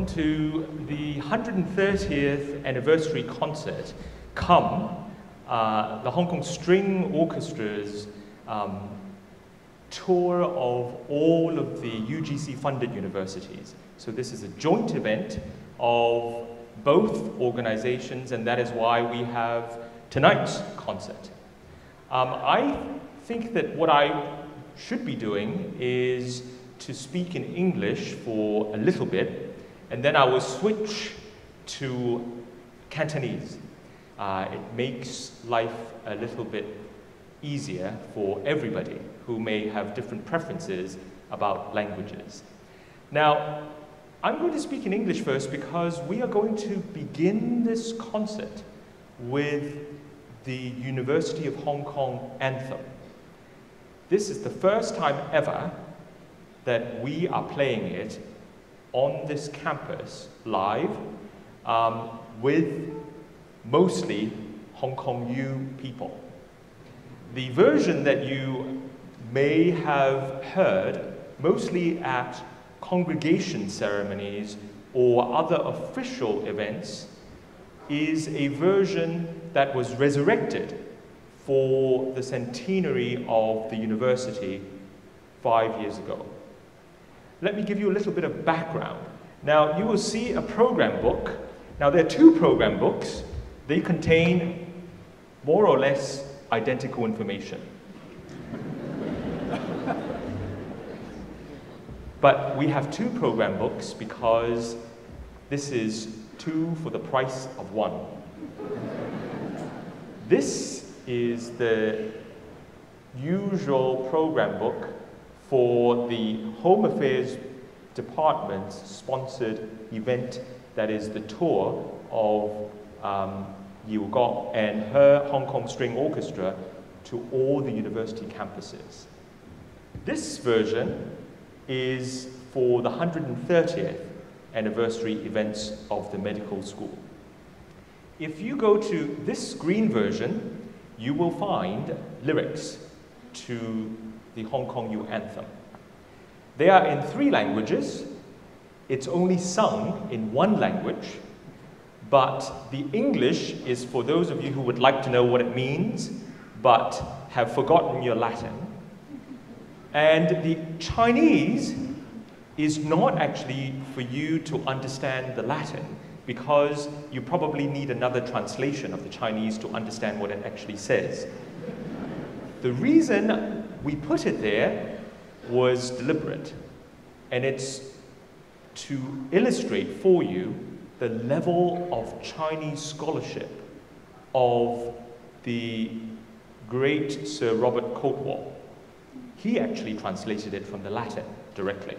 welcome to the 130th anniversary concert, the Hong Kong String Orchestra's tour of all of the UGC-funded universities. So this is a joint event of both organizations, and that is why we have tonight's concert. I think that what I should be doing is to speak in English for a little bit, and then I will switch to Cantonese. It makes life a little bit easier for everybody who may have different preferences about languages. Now, I'm going to speak in English first because we are going to begin this concert with the University of Hong Kong anthem. This is the first time ever that we are playing it on this campus live with mostly Hong Kong U people. The version that you may have heard mostly at congregation ceremonies or other official events is a version that was resurrected for the centenary of the university 5 years ago. Let me give you a little bit of background. Now, you will see a program book. Now, there are two program books. They contain more or less identical information. But we have two program books because this is two for the price of one. This is the usual program book for the Home Affairs Department's sponsored event, that is the tour of Yiu Gok and her Hong Kong String Orchestra to all the university campuses. This version is for the 130th anniversary events of the medical school. If you go to this green version, you will find lyrics to the Hong Kong U anthem. They are in 3 languages. It's only sung in 1 language, but the English is for those of you who would like to know what it means, but have forgotten your Latin. And the Chinese is not actually for you to understand the Latin, because you probably need another translation of the Chinese to understand what it actually says. The reason we put it there was deliberate, and it's to illustrate for you the level of Chinese scholarship of the great Sir Robert Courtwall. He actually translated it from the Latin directly.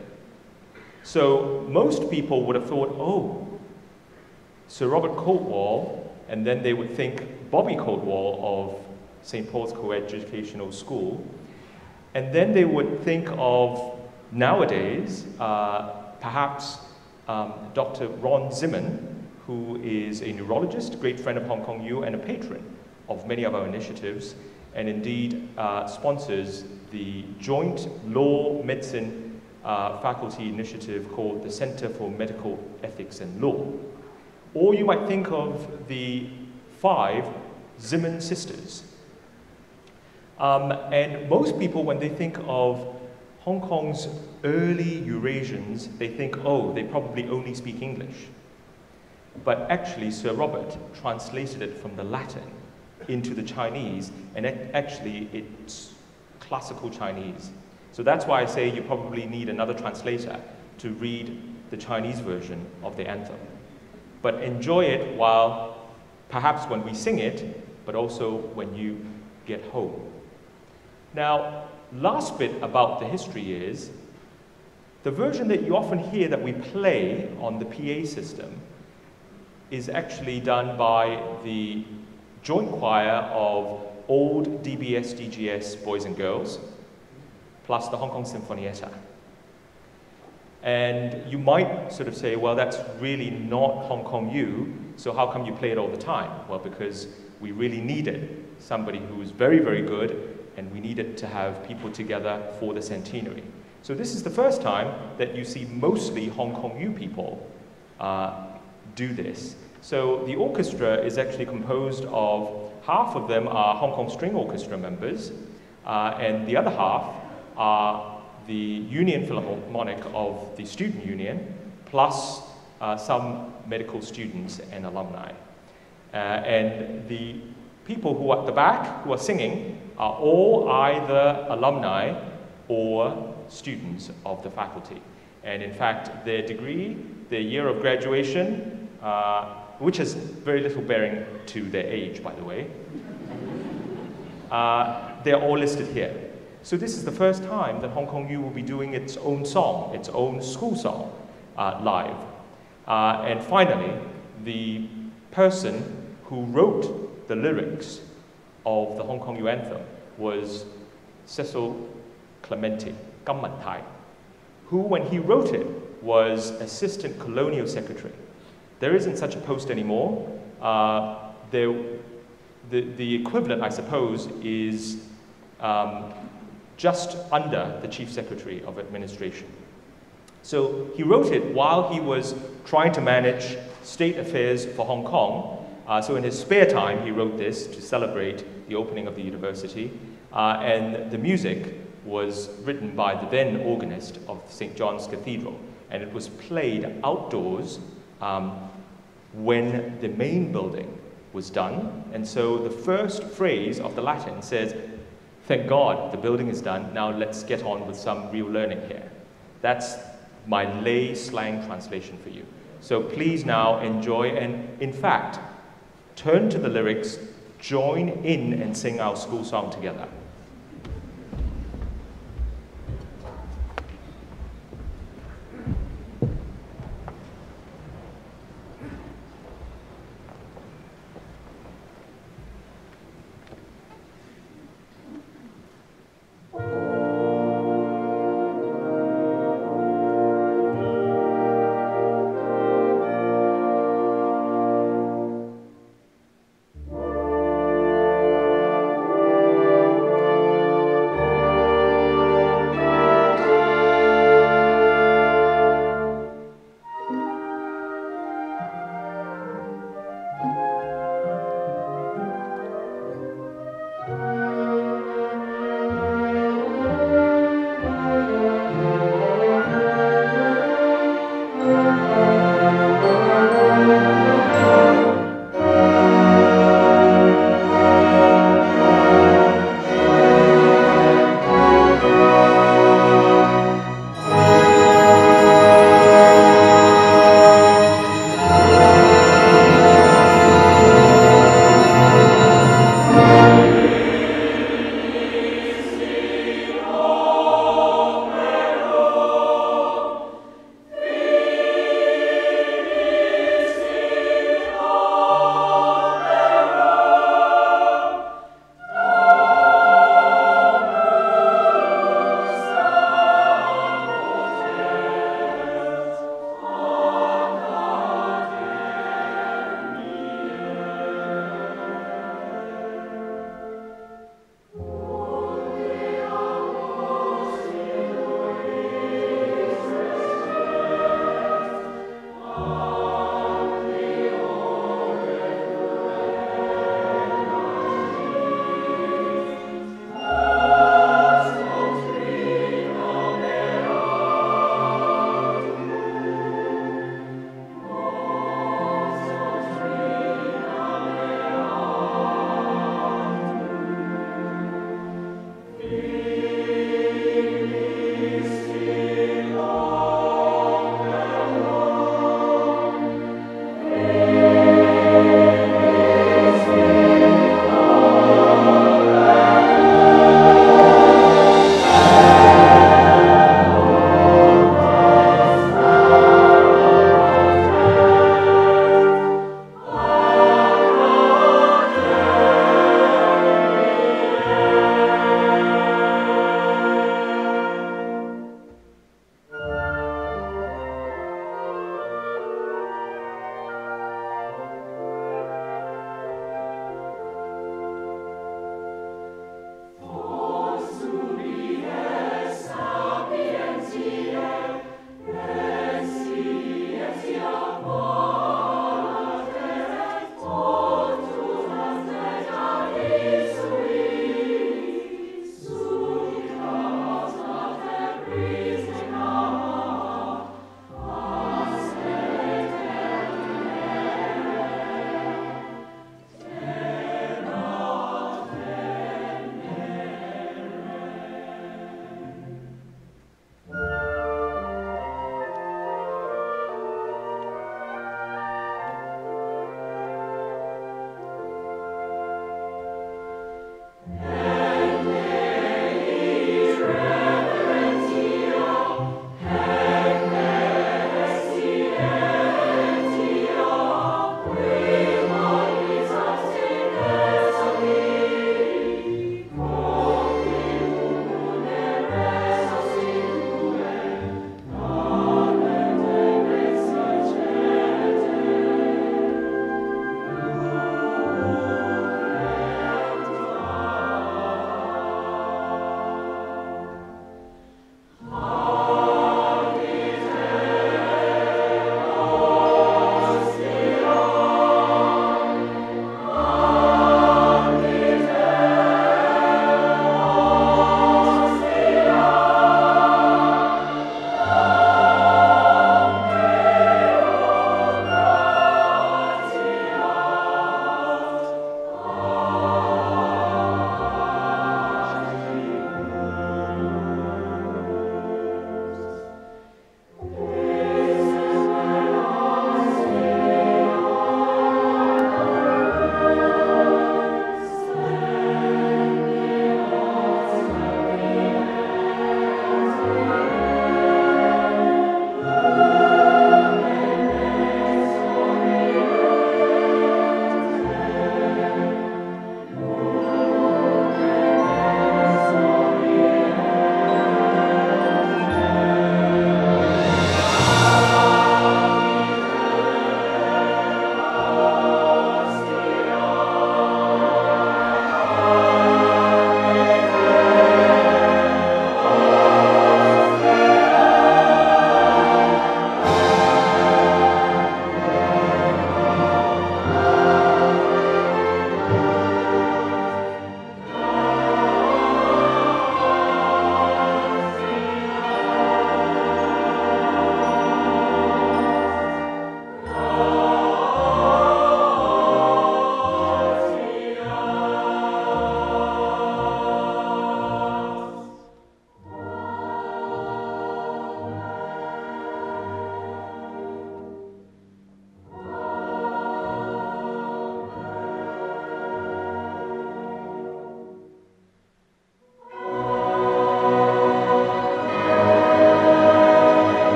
So most people would have thought, oh, Sir Robert Courtwall, and then they would think Bobby Courtwall of St. Paul's Coeducational School, and then they would think of, nowadays, perhaps Dr. Ron Zimmern, who is a neurologist, great friend of Hong Kong U, and a patron of many of our initiatives, and indeed sponsors the joint law medicine faculty initiative called the Center for Medical Ethics and Law. Or you might think of the 5 Zimmern sisters. And most people, when they think of Hong Kong's early Eurasians, they think, oh, they probably only speak English. But actually, Sir Robert translated it from the Latin into the Chinese, and actually it's classical Chinese. So that's why I say you probably need another translator to read the Chinese version of the anthem. But enjoy it while, perhaps when we sing it, but also when you get home. Now, last bit about the history is, the version that you often hear that we play on the PA system is actually done by the joint choir of old DBS, DGS boys and girls, plus the Hong Kong Sinfonietta. And you might sort of say, well, that's really not Hong Kong U, so how come you play it all the time? Well, because we really needed somebody who was very, very good, and we needed to have people together for the centenary. So this is the first time that you see mostly Hong Kong U people do this. So the orchestra is actually composed of, half of them are Hong Kong String Orchestra members, and the other half are the Union Philharmonic of the Student Union, plus some medical students and alumni. And the people who are at the back, who are singing, are all either alumni or students of the faculty. And in fact, their degree, their year of graduation, which has very little bearing to their age, by the way, they're all listed here. So this is the first time that Hong Kong U will be doing its own song, its own school song, live. And finally, the person who wrote the lyrics of the Hong Kong U anthem was Cecil Clementi, Kam Man Tai, who, when he wrote it, was Assistant Colonial Secretary. There isn't such a post anymore. The equivalent, I suppose, is just under the Chief Secretary of Administration. So he wrote it while he was trying to manage state affairs for Hong Kong. So in his spare time, he wrote this to celebrate the opening of the university. And the music was written by the then organist of St. John's Cathedral. And it was played outdoors when the main building was done. And so the first phrase of the Latin says, "Thank God the building is done, now let's get on with some real learning here." That's my lay slang translation for you. So please now enjoy, and in fact, turn to the lyrics, join in and sing our school song together.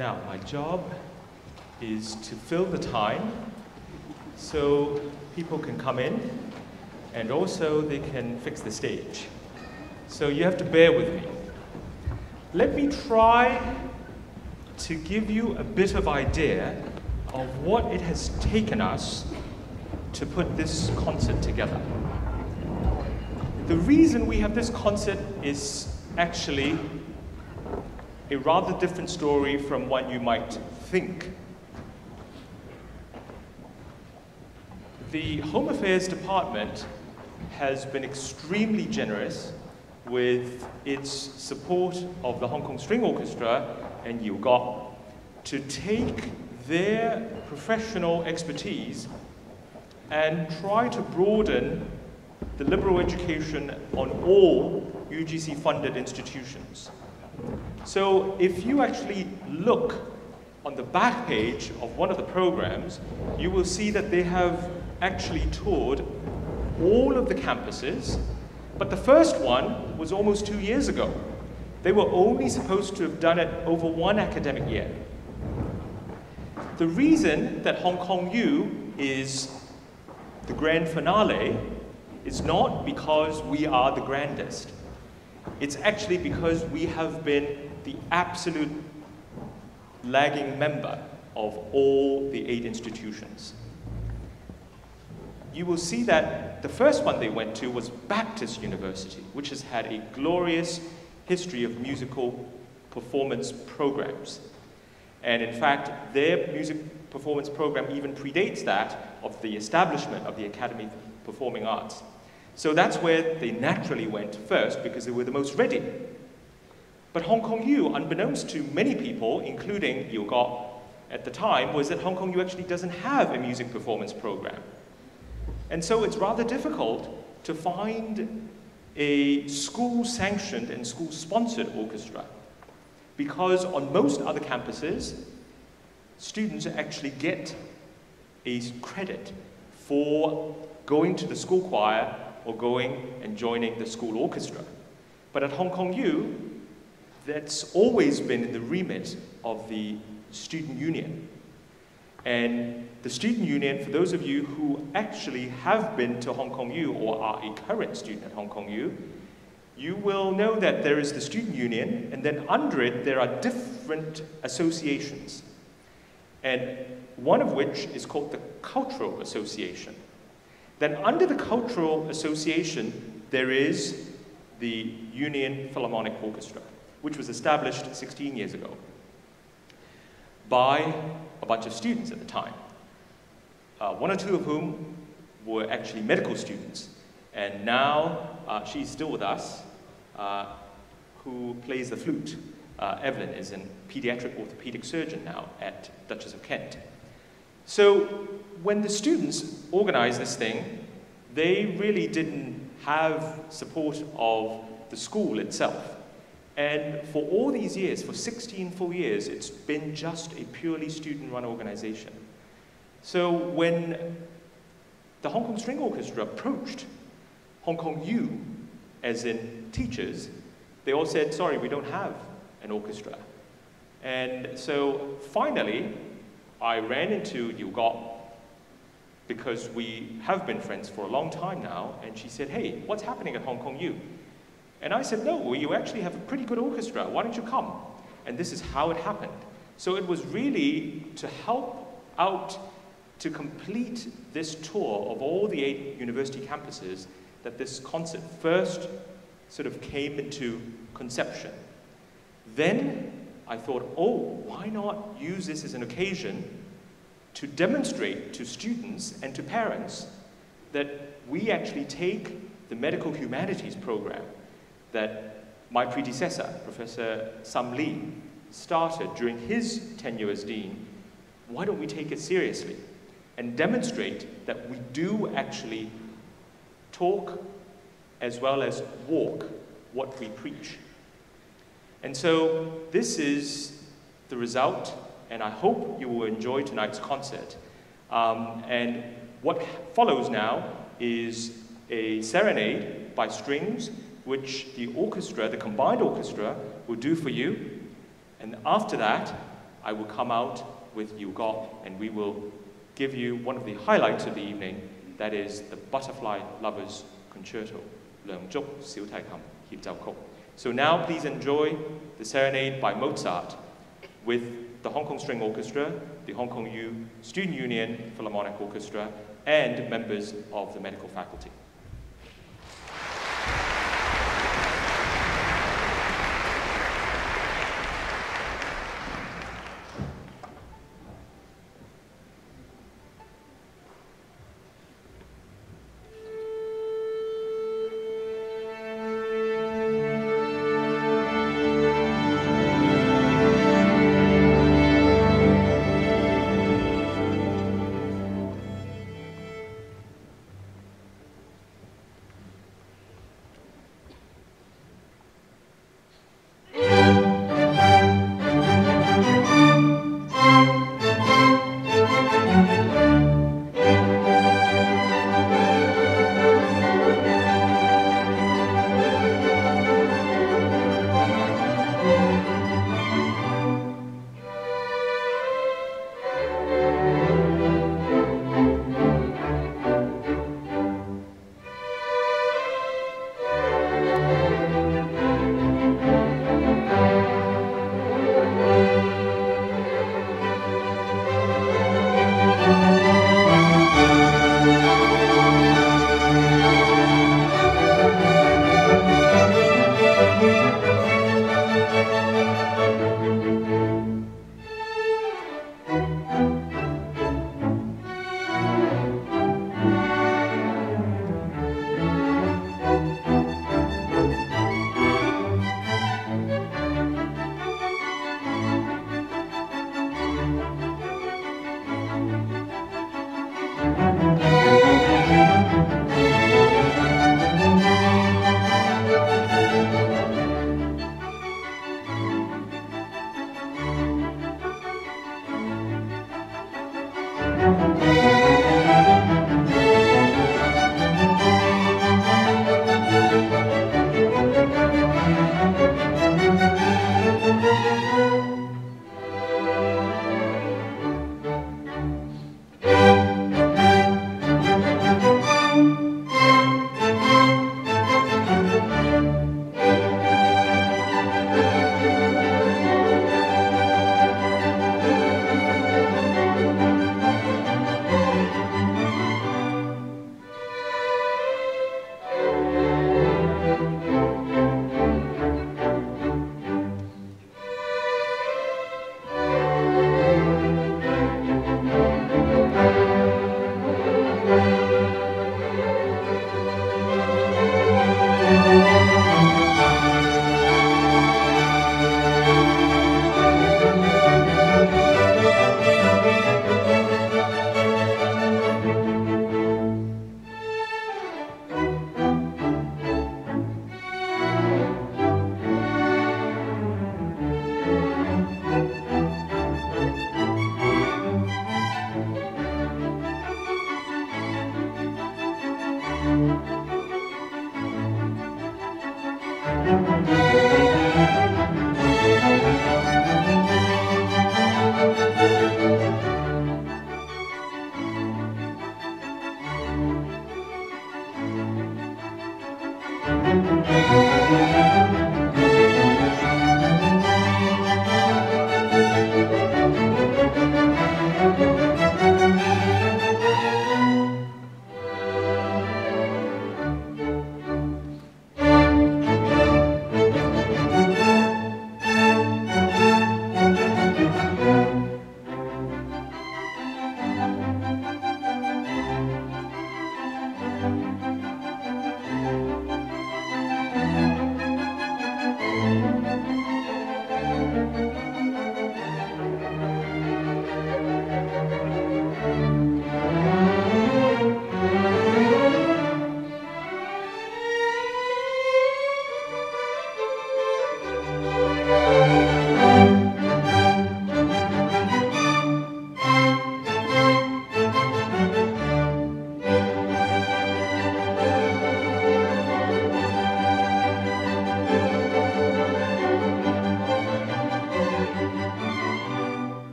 Now, my job is to fill the time so people can come in and also they can fix the stage. So you have to bear with me. Let me try to give you a bit of idea of what it has taken us to put this concert together. The reason we have this concert is actually a rather different story from what you might think. The Home Affairs Department has been extremely generous with its support of the Hong Kong String Orchestra and Yiu Gok to take their professional expertise and try to broaden the liberal education on all UGC-funded institutions. So if you actually look on the back page of one of the programs, you will see that they have actually toured all of the campuses, but the first one was almost 2 years ago. They were only supposed to have done it over one academic year. The reason that Hong Kong U is the grand finale is not because we are the grandest. It's actually because we have been the absolute lagging member of all the 8 institutions. You will see that the first one they went to was Baptist University, which has had a glorious history of musical performance programs. And in fact, their music performance program even predates that of the establishment of the Academy of Performing Arts. So that's where they naturally went first because they were the most ready. But Hong Kong U, unbeknownst to many people, including Yiu Gok at the time, was that Hong Kong U actually doesn't have a music performance program. And so it's rather difficult to find a school-sanctioned and school-sponsored orchestra because on most other campuses, students actually get a credit for going to the school choir or going and joining the school orchestra. But at Hong Kong U, that's always been in the remit of the student union. And the student union, for those of you who actually have been to Hong Kong U or are a current student at Hong Kong U, you will know that there is the student union, and then under it there are different associations. And one of which is called the Cultural Association. Then under the Cultural Association, there is the Union Philharmonic Orchestra, which was established 16 years ago by a bunch of students at the time. One or two of whom were actually medical students. And now she's still with us, who plays the flute. Evelyn is a pediatric orthopedic surgeon now at Duchess of Kent. So when the students organized this thing, they really didn't have support of the school itself. And for all these years, for 16 full years, it's been just a purely student-run organization. So when the Hong Kong String Orchestra approached Hong Kong U, as in teachers, they all said, sorry, we don't have an orchestra. And so finally, I ran into Yiu Gok because we have been friends for a long time now, and she said, hey, what's happening at Hong Kong U? And I said, no, you actually have a pretty good orchestra. Why don't you come? And this is how it happened. So it was really to help out to complete this tour of all the 8 university campuses that this concert first sort of came into conception. Then I thought, oh, why not use this as an occasion to demonstrate to students and to parents that we actually take the medical humanities program that my predecessor, Professor Sam Lee, started during his tenure as dean. Why don't we take it seriously and demonstrate that we do actually talk as well as walk what we preach? And so this is the result, and I hope you will enjoy tonight's concert. And what follows now is a serenade by strings, which the orchestra, the combined orchestra, will do for you. And after that, I will come out with Yu Gok and we will give you one of the highlights of the evening, that is the Butterfly Lovers Concerto, Leung Zhuk Xiu Tai Kam Hiep Zhao Kok. So now please enjoy the serenade by Mozart with the Hong Kong String Orchestra, the Hong Kong U Student Union Philharmonic Orchestra, and members of the medical faculty.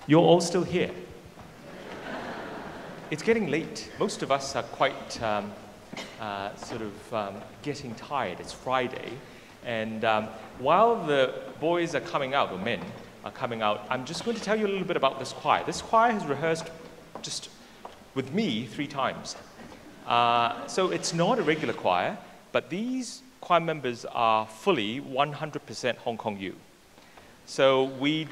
You're all still here. It's getting late. Most of us are quite getting tired. It's Friday. And while the boys are coming out, or men are coming out, I'm just going to tell you a little bit about this choir. This choir has rehearsed just with me 3 times. So it's not a regular choir, but these choir members are fully 100% Hong Kong U. So we...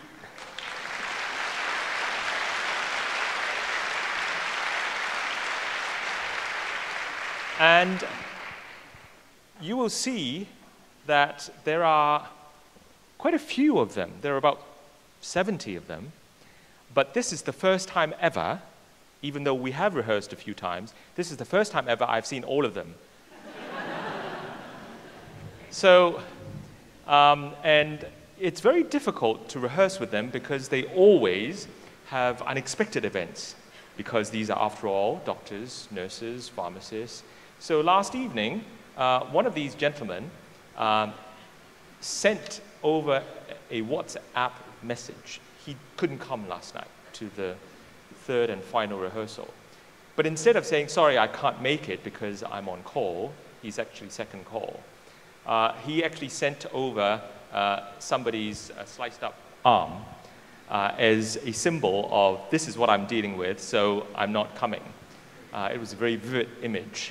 And you will see that there are quite a few of them. There are about 70 of them. But this is the first time ever, even though we have rehearsed a few times, this is the first time ever I've seen all of them. So, and it's very difficult to rehearse with them because they always have unexpected events, because these are, after all, doctors, nurses, pharmacists. So last evening, one of these gentlemen sent over a WhatsApp message. He couldn't come last night to the 3rd and final rehearsal. But instead of saying, sorry, I can't make it because I'm on call, he's actually second call, he actually sent over somebody's sliced up arm as a symbol of, this is what I'm dealing with, so I'm not coming. It was a very vivid image.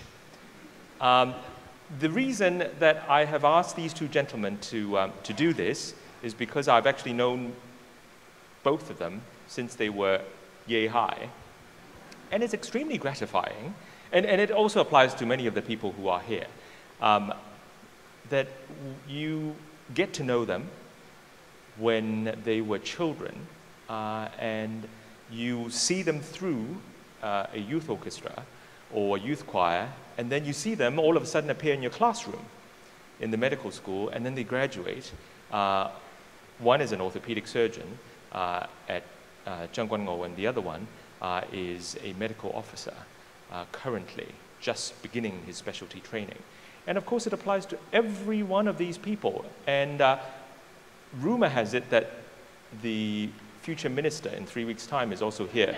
The reason that I have asked these 2 gentlemen to do this is because I've actually known both of them since they were yay high. And it's extremely gratifying, and it also applies to many of the people who are here, that you get to know them when they were children, and you see them through a youth orchestra or youth choir, and then you see them all of a sudden appear in your classroom in the medical school, and then they graduate. One is an orthopedic surgeon at Zheng Guangou, and the other one is a medical officer currently just beginning his specialty training. And of course it applies to every one of these people. And rumor has it that the future minister in 3 weeks' time is also here.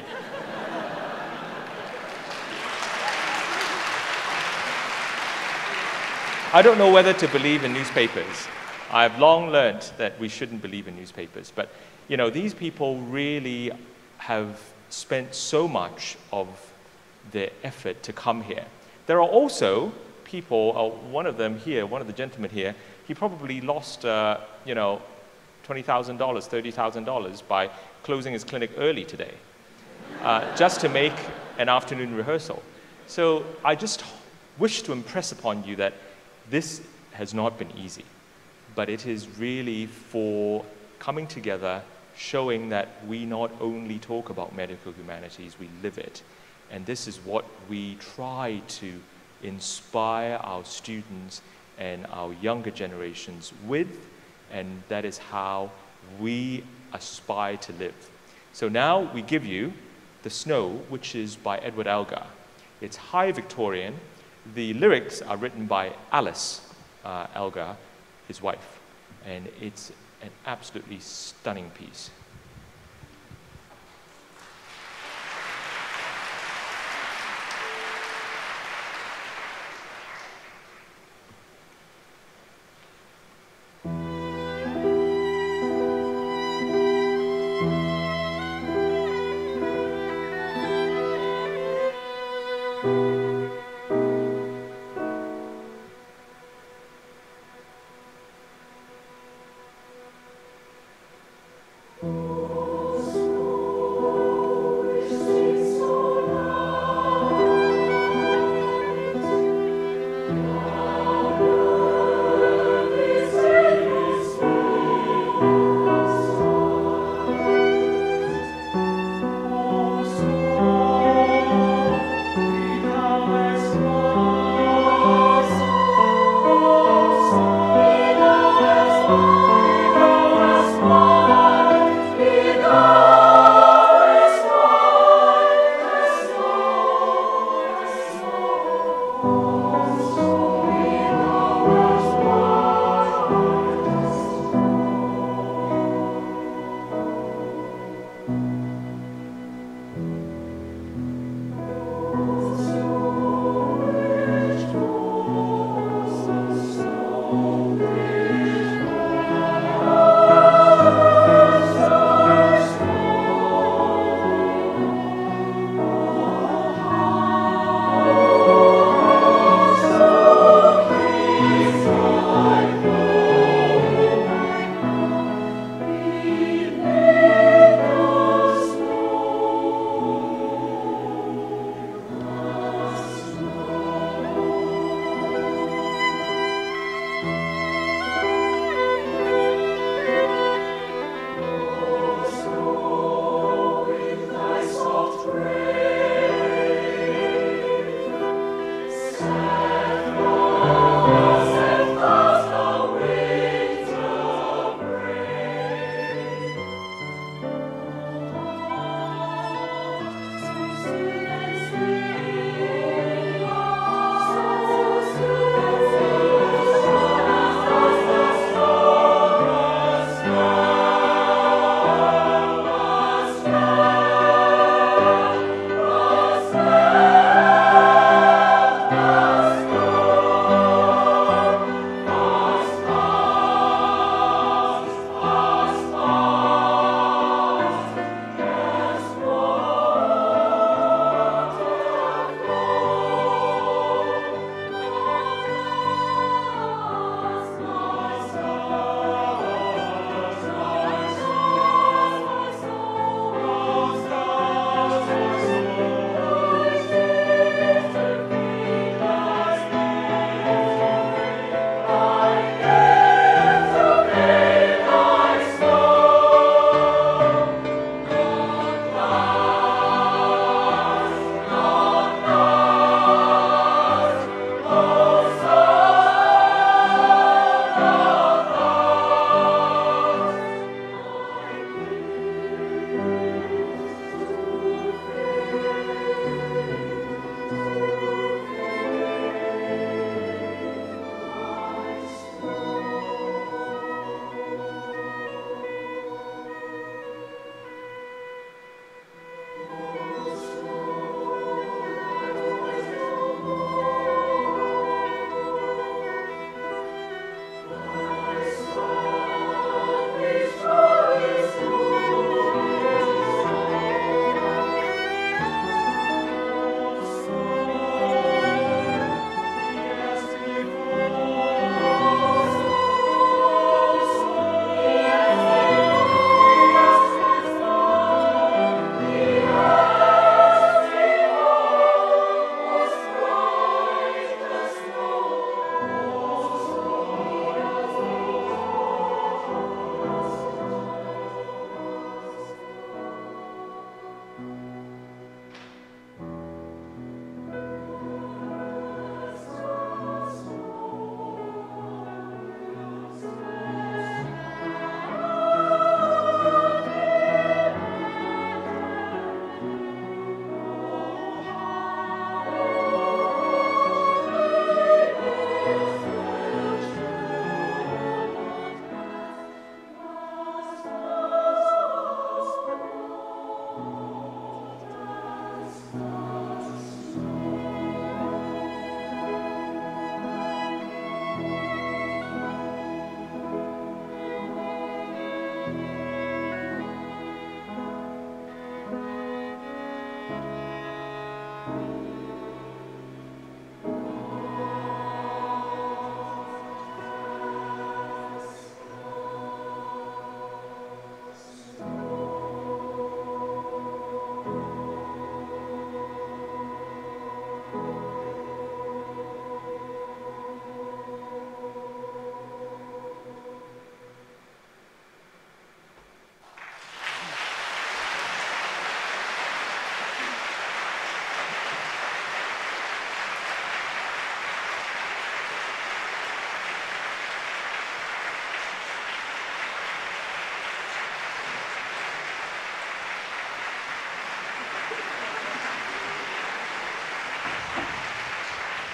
I don't know whether to believe in newspapers. I've long learned that we shouldn't believe in newspapers. But, you know, these people really have spent so much of their effort to come here. There are also people, one of them here, one of the gentlemen here, he probably lost, you know, $20,000, $30,000 by closing his clinic early today, just to make an afternoon rehearsal. So I just wish to impress upon you that this has not been easy, but it is really for coming together, showing that we not only talk about medical humanities, we live it. And this is what we try to inspire our students and our younger generations with, and that is how we aspire to live. So now we give you The Snow, which is by Edward Elgar. It's high Victorian. The lyrics are written by Alice Elgar, his wife, and it's an absolutely stunning piece.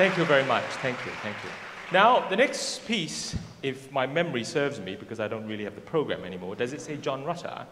Thank you very much. Thank you. Thank you. Now, the next piece, if my memory serves me, because I don't really have the program anymore, does it say John Rutter?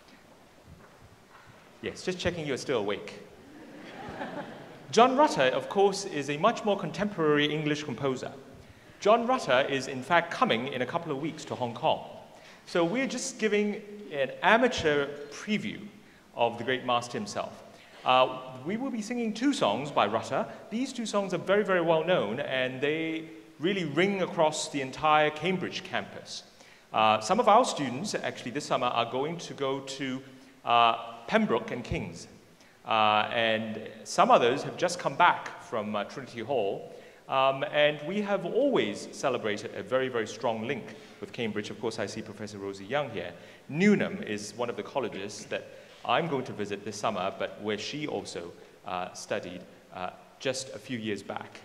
Yes, just checking you're still awake. John Rutter, of course, is a much more contemporary English composer. John Rutter is, in fact, coming in a couple of weeks to Hong Kong. So we're just giving an amateur preview of the great master himself. We will be singing 2 songs by Rutter. These 2 songs are very, very well known, and they really ring across the entire Cambridge campus. Some of our students, actually this summer, are going to go to Pembroke and King's. And some others have just come back from Trinity Hall. And we have always celebrated a very, very strong link with Cambridge. Of course, I see Professor Rosie Young here. Newnham is one of the colleges that I'm going to visit this summer, but where she also studied just a few years back.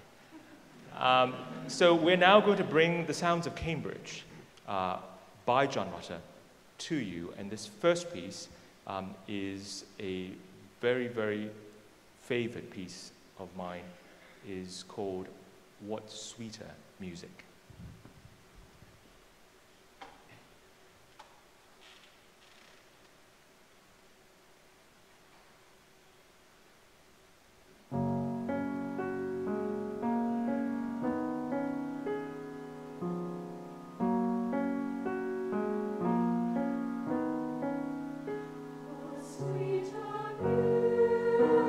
So we're now going to bring the sounds of Cambridge by John Rutter to you. And this first piece is a very, very favorite piece of mine. Is called What Sweeter Music.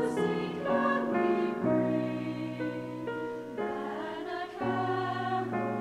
Than a carol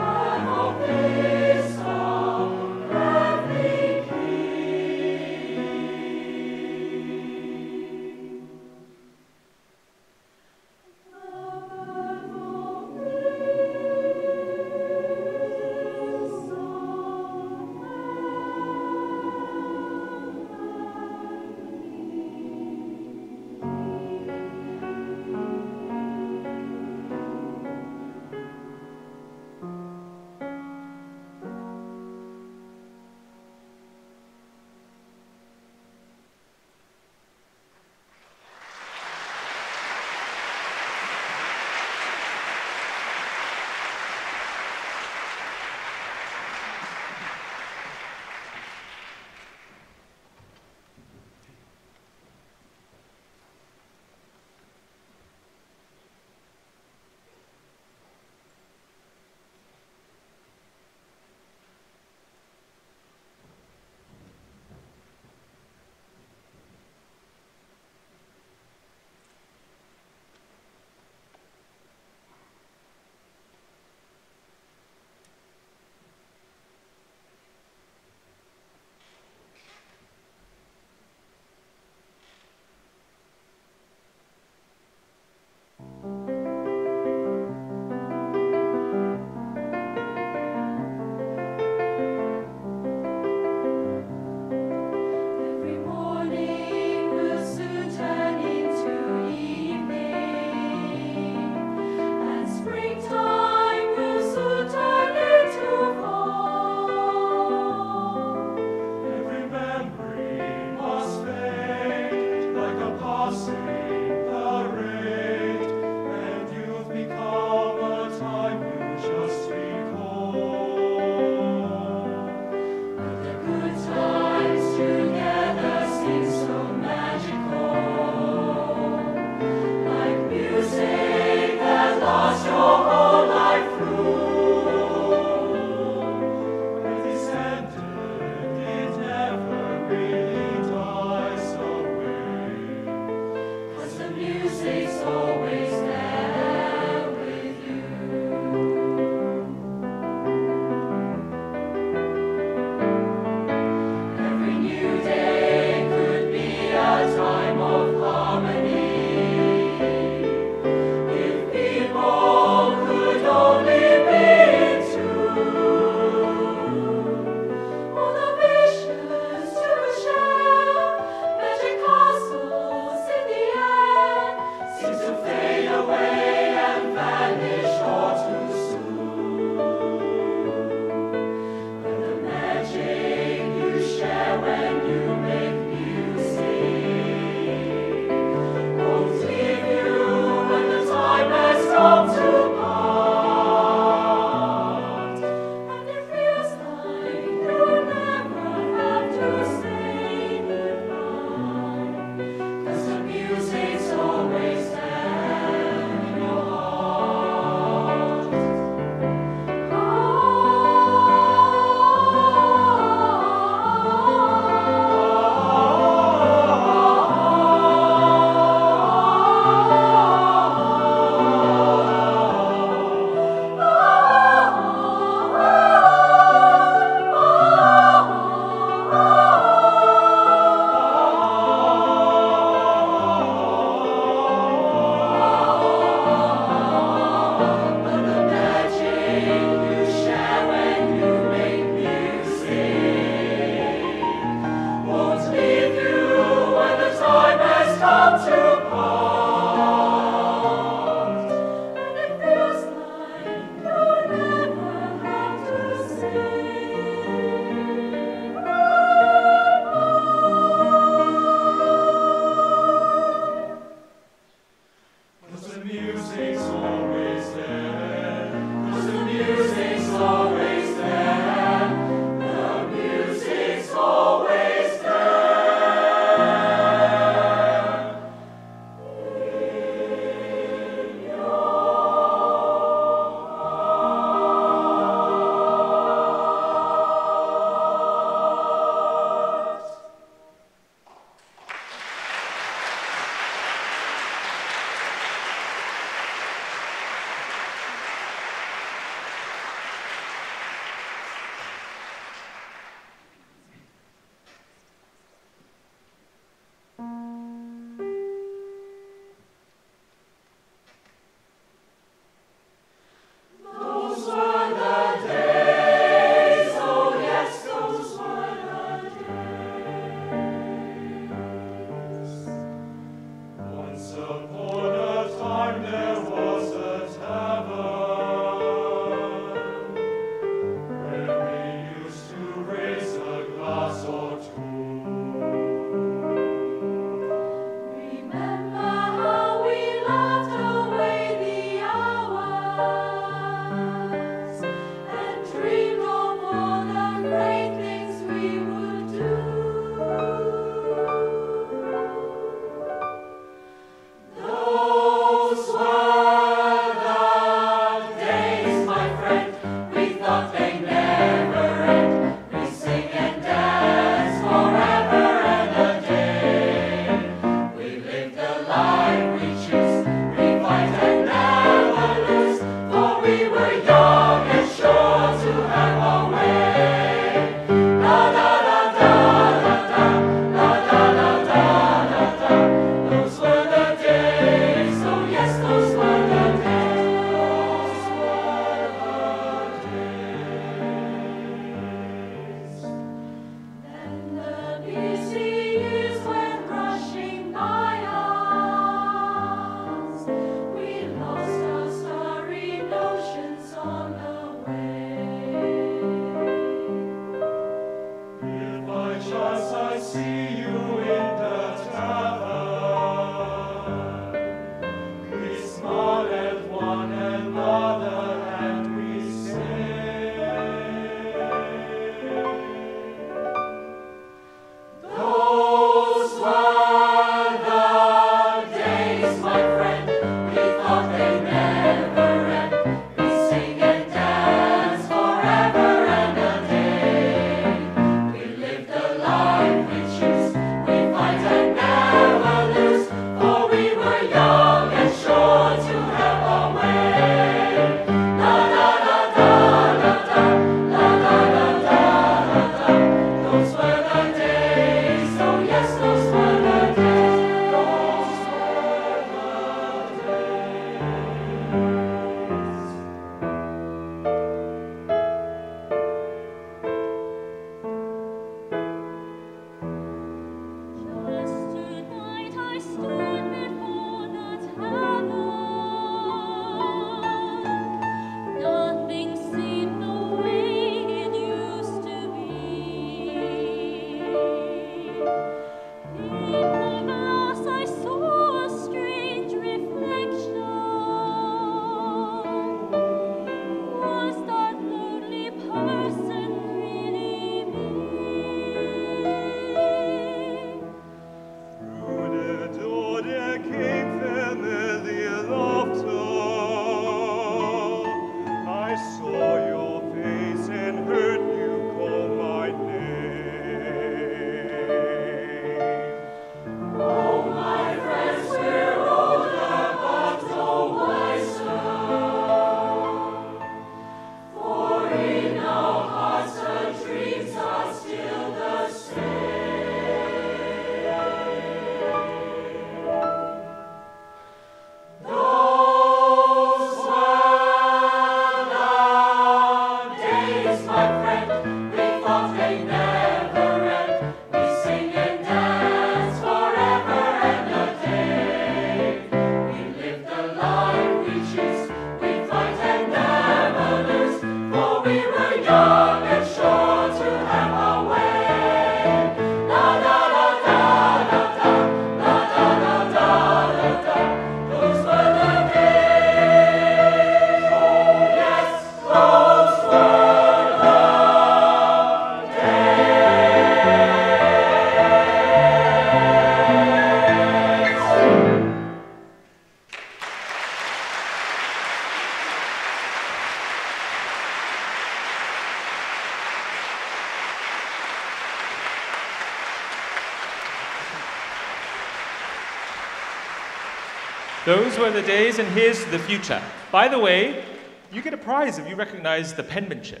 Those were the days, and here's the future. By the way, you get a prize if you recognize the penmanship.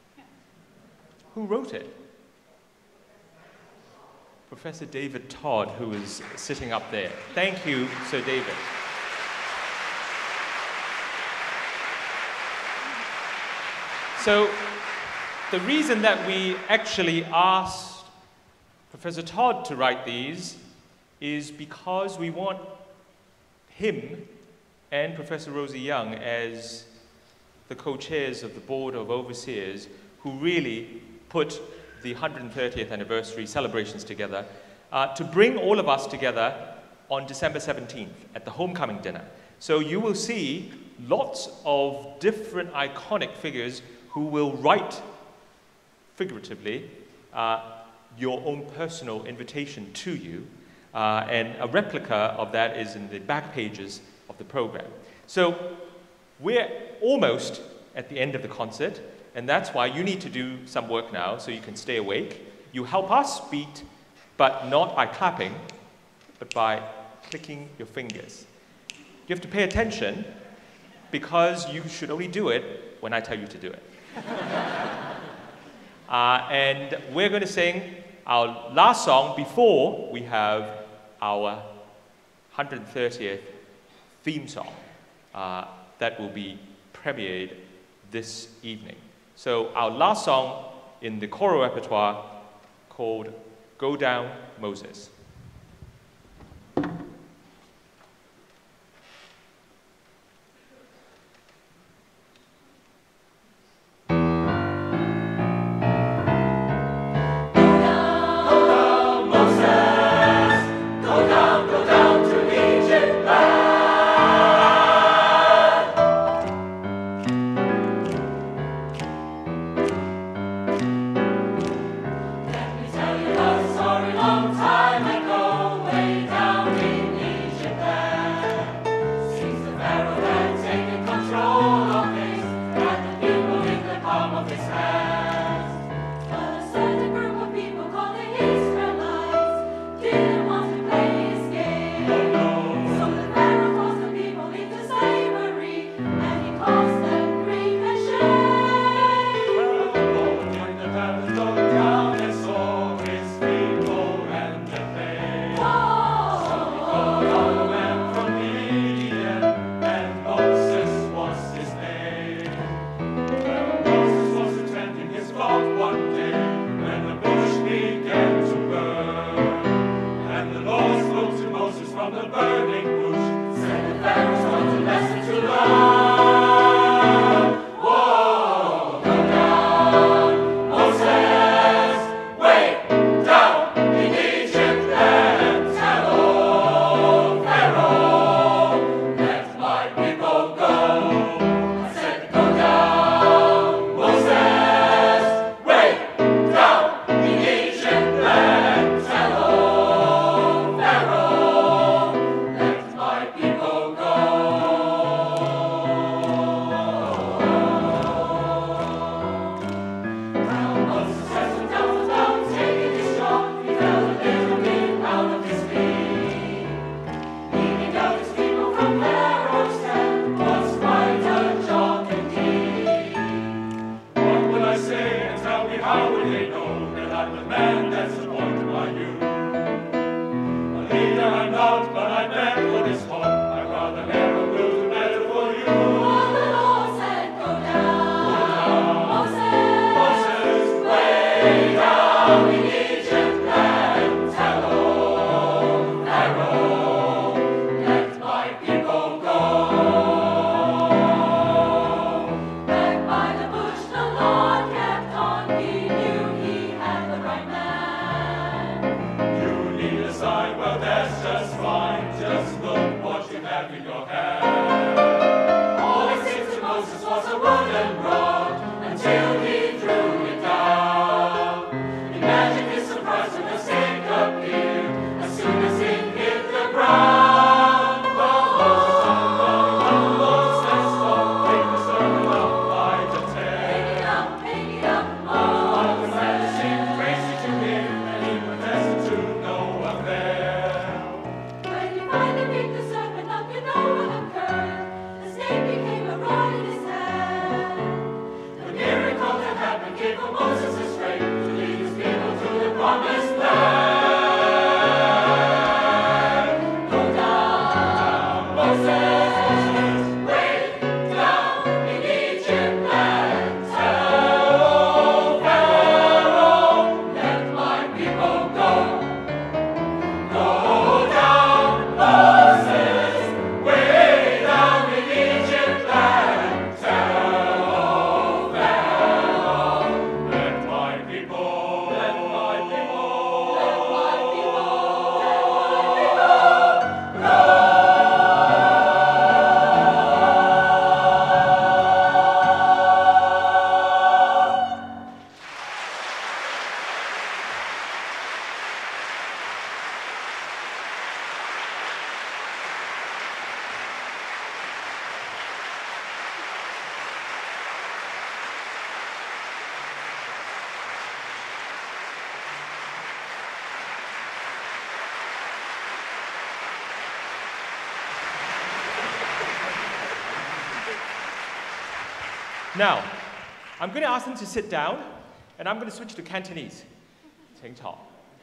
Who wrote it? Professor David Todd, who is sitting up there. Thank you, Sir David. So, the reason that we actually asked Professor Todd to write these is because we want him and Professor Rosie Young as the co-chairs of the Board of Overseers who really put the 130th anniversary celebrations together to bring all of us together on December 17th at the homecoming dinner. So you will see lots of different iconic figures who will write, figuratively, your own personal invitation to you. And a replica of that is in the back pages of the program. So we're almost at the end of the concert, and that's why you need to do some work now so you can stay awake. You help us beat, but not by clapping, but by clicking your fingers. You have to pay attention because you should only do it when I tell you to do it. And we're going to sing our last song before we have our 130th theme song that will be premiered this evening. So our last song in the choral repertoire called Go Down, Moses. Moses. I'm the man that's appointed by you. A leader I'm not, but I'm meant for this talk. I'd rather never will do better for you. All the Lord said, go down, Moses, way down in Egypt land. Tell old Pharaoh, let my people go. Back by the bush, the Lord kept on. He knew he had the right man. You need a sign, well that's just fine. Just look what you have in your hand. All it seemed to Moses was a wooden rod until he threw it down. Imagine his surprise when the snake appeared as soon as it hit the ground. Moses stopped, take the serpent up by the tail. Pick it up, All the Moses. man seemed crazy to him, and he professed to no avail. When he finally picked the serpent up, you know what occurred. The snake became a rod in his hand. The miracle that happened gave Moses the strength to lead his people to the promised land. Go down, Moses, way down in Egypt land. Tell old Pharaoh, let my people go. Go down, Moses, way down in Egypt land. Tell old Pharaoh, Let my people, let my people, let my Now, I'm going to ask them to sit down, and I'm going to switch to Cantonese. 請坐。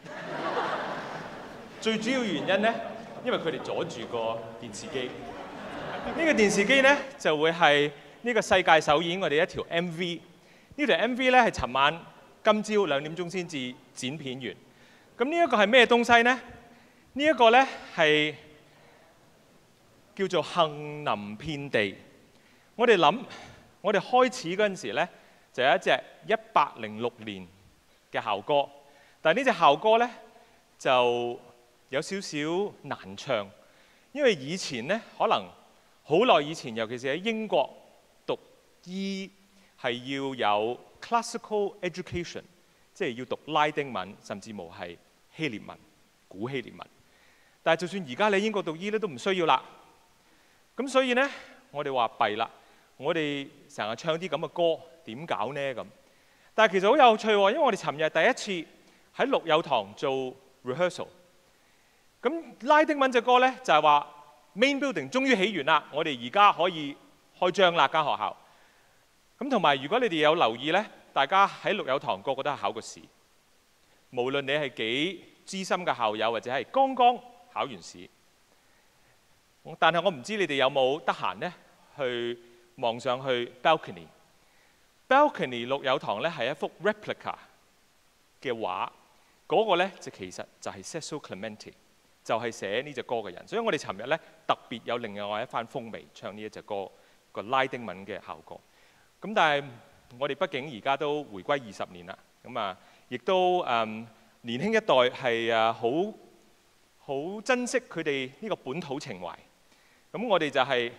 最主要原因呢，因為佢哋阻住個電視機。呢個電視機呢，就會係呢個世界首演我哋一條 MV。呢條 MV 呢，係尋晚今朝2點鐘先至剪片完。咁呢一個係咩東西呢？呢一個呢，係叫做杏林遍地。我哋諗。我哋開始嗰陣時咧，就有一隻106年嘅校歌，但係呢隻校歌咧就有少少難唱，因為以前咧可能好耐以前，尤其是喺英國讀醫係要有 classical education， 即係要讀拉丁文，甚至乎係希臘文、古希臘文。但係就算而家你英國讀醫咧，都唔需要啦。咁所以咧，我哋話弊啦。我哋成日唱啲咁嘅歌，點搞呢咁？但係其實好有趣喎，因為我哋尋日第一次喺陸友堂做 rehearsal。咁拉丁文隻歌呢，就係話 main building 終於起完啦，我哋而家可以開張啦間學校。咁同埋如果你哋有留意呢，大家喺陸友堂個個都係考過試，無論你係幾資深嘅校友，或者係剛剛考完試。但係我唔知你哋有冇得閒呢去望上去 balcony 陸友堂咧係一幅 replica 嘅畫，嗰個咧就其實就係 Cecil Clementi， 就係寫呢隻歌嘅人。所以我哋尋日咧特別有另外一番風味唱呢一隻歌個拉丁文嘅效果。咁但係我哋畢竟而家都回歸20年啦，咁啊亦都年輕一代係好珍惜佢哋呢個本土情懷。咁我哋就係、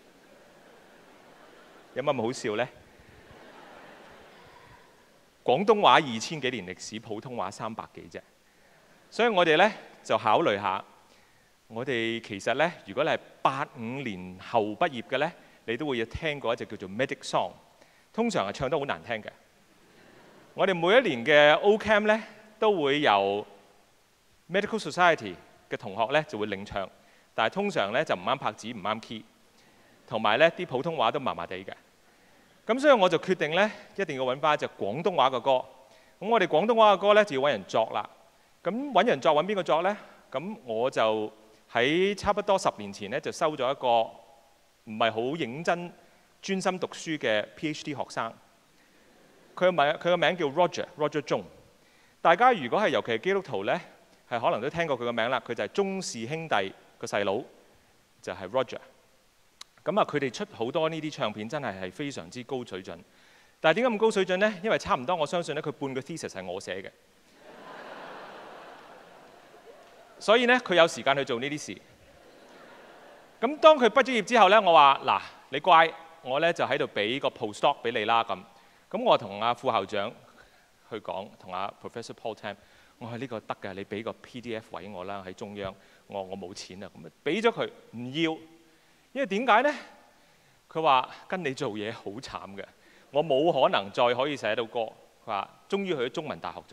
有乜咁好笑呢？廣東話2000幾年歷史，普通話300幾啫。所以我哋呢就考慮下，我哋其實呢，如果你係85年後畢業嘅呢，你都會有聽過一隻叫做 Medic Song， 通常係唱得好難聽嘅。我哋每一年嘅 O-Camp 呢，都會由 Medical Society 嘅同學呢就會領唱，但係通常呢就唔啱拍子，唔啱 key。同埋呢啲普通話都麻麻地嘅，咁所以我就決定呢，一定要揾翻一隻廣東話嘅歌。 咁我哋廣東話嘅歌咧就要揾人作啦。咁揾人作揾邊個作咧？咁我就喺差不多10年前咧就收咗一個唔係好認真專心讀書嘅 PhD 學生。佢個名叫 Roger Zhong。大家如果係尤其係基督徒咧，係可能都聽過佢個名啦。佢就係鍾氏兄弟個細佬，就係 Roger。咁啊，佢哋出好多呢啲唱片，真係非常之高水準。但係點解咁高水準呢？因為差唔多，我相信咧，佢半個 thesis 係我寫嘅，所以咧佢有時間去做呢啲事。咁當佢畢咗業之後咧，我話嗱，你乖，我咧就喺度俾個 postdoc 俾你啦咁。咁我同阿副校長去講，同阿 Professor Paul Tam， 我話呢個得㗎，你俾個 PDF 位我啦，喺中央。我冇錢啊，咁俾咗佢唔要。因為點解呢？佢話跟你做嘢好慘嘅，我冇可能再可以寫到歌。佢話終於去咗中文大學做，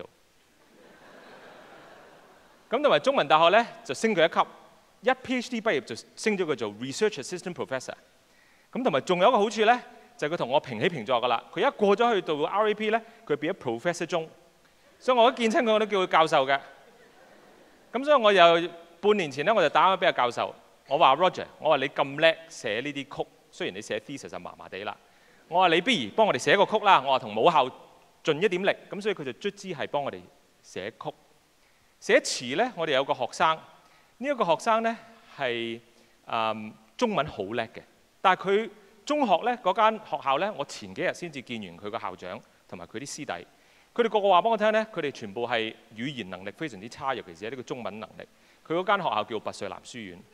咁同埋中文大學呢，就升佢一級，一 PhD 畢業就升咗佢做 Research Assistant Professor。咁同埋仲有一個好處呢，就係佢同我平起平坐㗎啦。佢一過咗去到 RAP 呢，佢變咗 Professor 中，所以我一見親佢我都叫佢教授嘅。咁所以我又半年前呢，我就打咗俾阿教授。我話 Roger， 我話你咁叻寫呢啲曲，雖然你寫 thesis 就麻麻地啦。我話你不如幫我哋寫個曲啦。我話同母校盡一點力，咁所以佢就卒之係幫我哋寫曲。寫詞呢，我哋有個學生，呢一個學生呢係中文好叻嘅，但係佢中學呢嗰間學校呢，我前幾日先至見完佢個校長同埋佢啲師弟，佢哋個個話幫我聽呢，佢哋全部係語言能力非常之差，尤其是係呢個中文能力。佢嗰間學校叫拔萃男書院。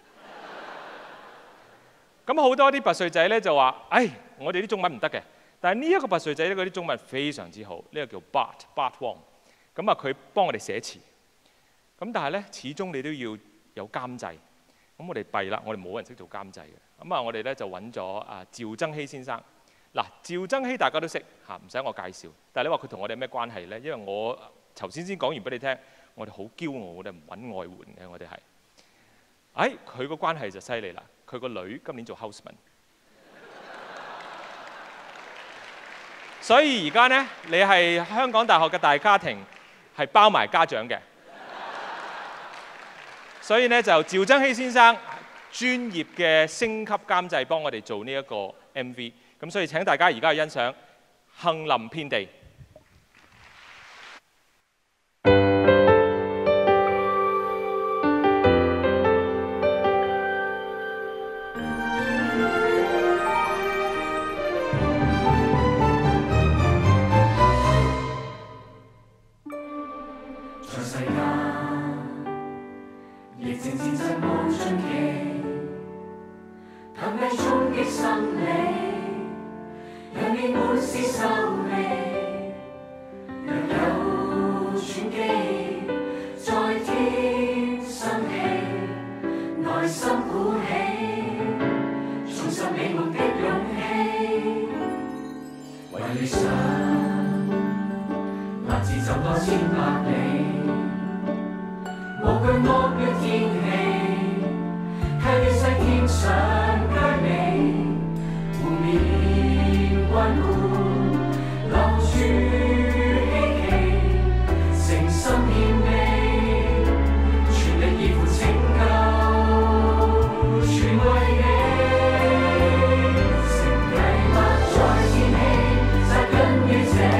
咁好多啲拔萃仔咧就話：唉，我哋啲中文唔得嘅。但係呢一個拔萃仔咧，嗰啲中文非常之好。呢個叫 Bart Wong。咁啊，佢幫我哋寫詞。咁但係咧，始終你都要有監製。咁我哋弊啦，我哋冇人識做監製嘅。咁啊，我哋咧就揾咗趙增熹先生。嗱，趙增熹大家都識嚇，唔使我介紹。但係你話佢同我哋有咩關係咧？因為我頭先講完俾你聽，我哋好驕傲，我哋唔揾外援嘅，我哋係。佢個關係就犀利啦。佢個女今年做 houseman， 所以而家呢，你係香港大學嘅大家庭，係包埋家長嘅。所以呢，就趙增熹先生專業嘅星級監製幫我哋做呢一個 MV， 咁所以請大家而家去欣賞《杏林遍地》。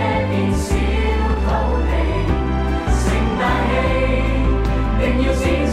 定要展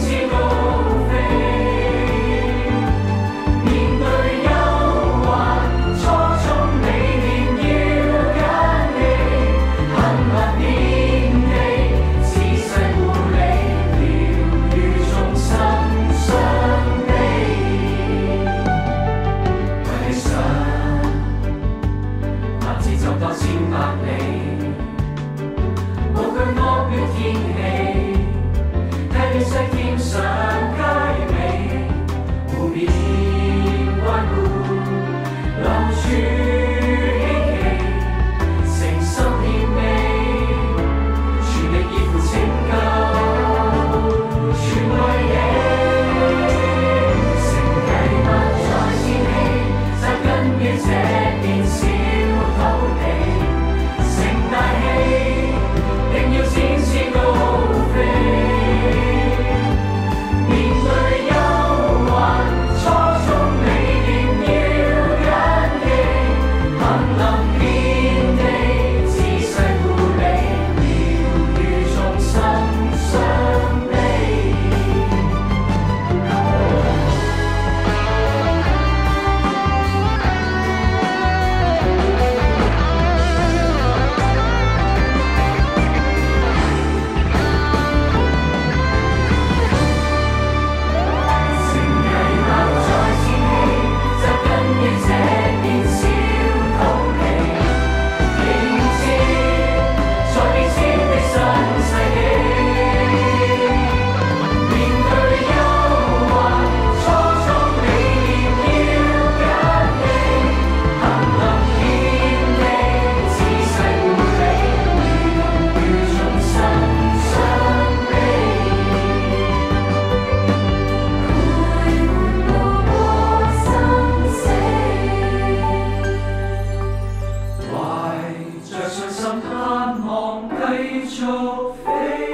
續飛。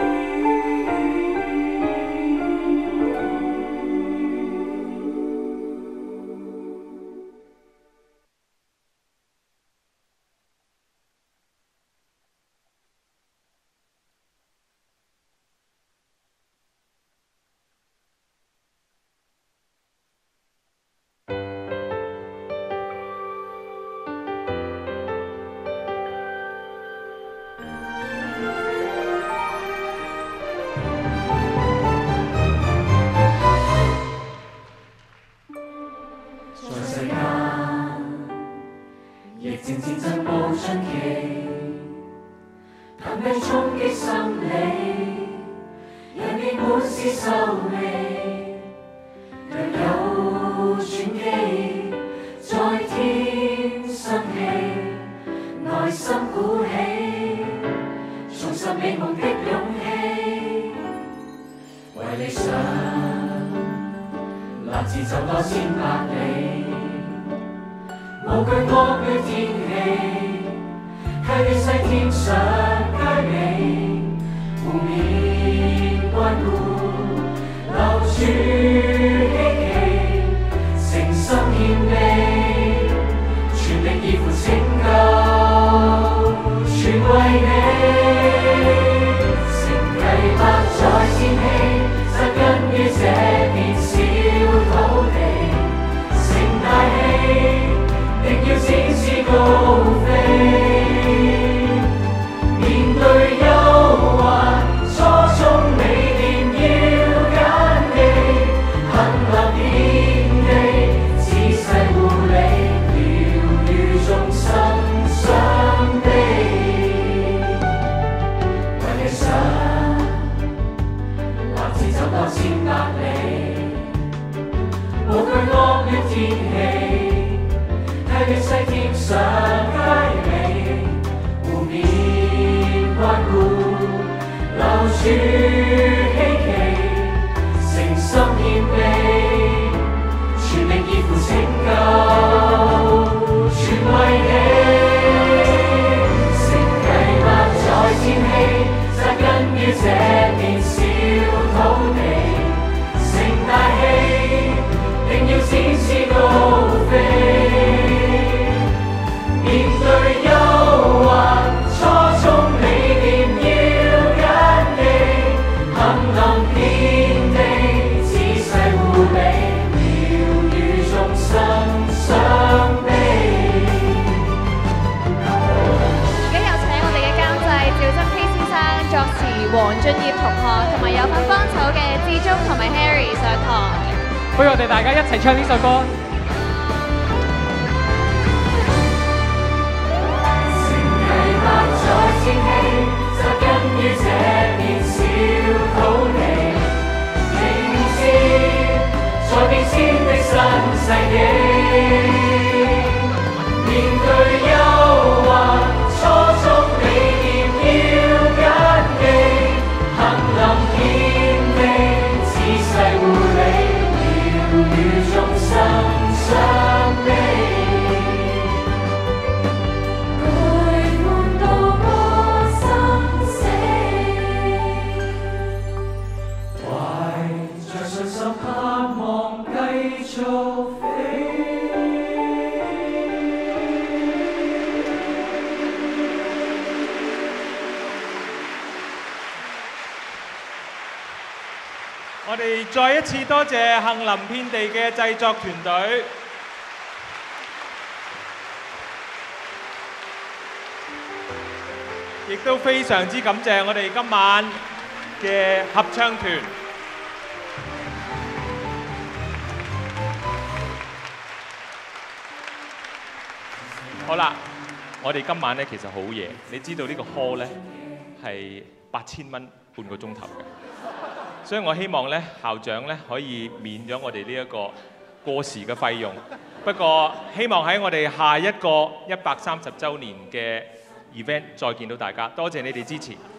黃俊業同學同埋有份幫手嘅志忠同埋 Harry 上台， 不如我哋大家一齊唱呢首歌。 成毅不再千禧，扎根於這片小土地，迎接在變遷的新世紀。面對憂患，初衷理念要謹記。幸臨天地，仔細護理，療癒眾生傷悲。陪伴渡過生死，懷着信心盼望繼續飛。 我哋再一次多謝杏林遍地嘅製作團隊，亦都非常之感謝我哋今晚嘅合唱團。好啦，我哋今晚咧其實好夜，你知道呢個 hall 咧係8000蚊半個鐘頭嘅。所以我希望咧，校長咧可以免咗我哋呢一個過時嘅費用。不過希望喺我哋下一個130週年嘅 event 再見到大家，多謝你哋支持。